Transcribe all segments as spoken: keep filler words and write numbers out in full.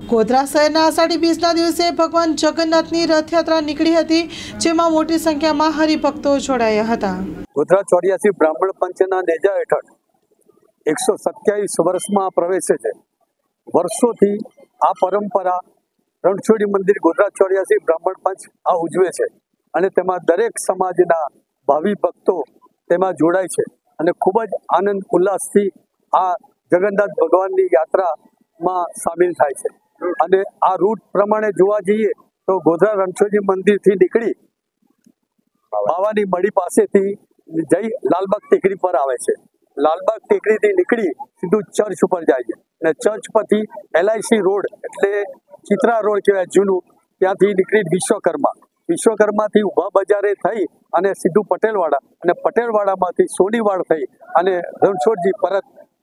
ગોધરા શહેરના આષાઢી બીજના દિવસે ભગવાન જગન્નાથની રથયાત્રા નીકળી હતી, જેમાં મોટી સંખ્યામાં હરિભક્તો જોડાયા હતા. ગોધરા ચોર્યાસી બ્રાહ્મણ પંચના નેજા હેઠળ એકસો સત્યાવીસ વર્ષમાં પ્રવેશે છે. વર્ષોથી આ પરંપરા રણછોડી મંદિર ગોધરા ચોર્યાસી બ્રાહ્મણ પંચ આ ઉજવે છે અને તેમાં દરેક સમાજના ભાવિ ભક્તો તેમાં જોડાય છે અને ખૂબ જ આનંદ ઉલ્લાસથી આ જગન્નાથ ભગવાનની યાત્રામાં સામેલ થાય છે. અને આ રૂટ પ્રમાણે જોવા જઈએ તો ગોધરા રણછોડજી મંદિરથી નીકળી બાવાની મળી પાસેથી જઈ લાલબાગ ટેકરી પર આવે છે. લાલબાગ ટેકરીથી નીકળી સીધું ચર્ચ ઉપર જાય છે અને ચર્ચ પરથી એલઆઈસી રોડ એટલે ચિત્રા રોડ કહેવાય જૂનું, ત્યાંથી નીકળી વિશ્વકર્મા વિશ્વકર્માથી ઊભા બજારે થઈ અને સીધું પટેલવાડા અને પટેલવાડામાંથી સોનીવાડ થઈ અને રણછોડજી પરત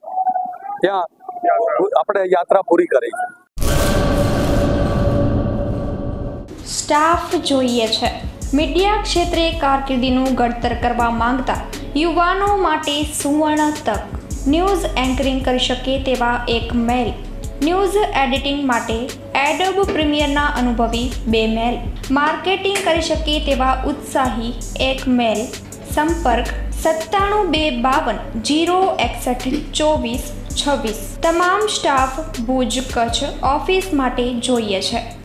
ત્યાં આપણે યાત્રા પૂરી કરી છે. સ્ટાફ જોઈએ છે. મીડિયા ક્ષેત્રે કારકિર્દીનું ઘડતર કરવા માંગતા યુવાનો માટે સુવર્ણ તક. ન્યૂઝ એન્કરિંગ કરી શકે તેવા એક મેલ, ન્યૂઝ એડિટિંગ માટે એડોબ પ્રીમિયરના અનુભવી બે મેલ, માર્કેટિંગ કરી શકે તેવા ઉત્સાહી એક મેલ. સંપર્ક સત્તાણું બે બાવન જીરો એકસઠ ચોવીસ છવ્વીસ. તમામ સ્ટાફ ભુજ કચ્છ ઓફિસ માટે જોઈએ છે.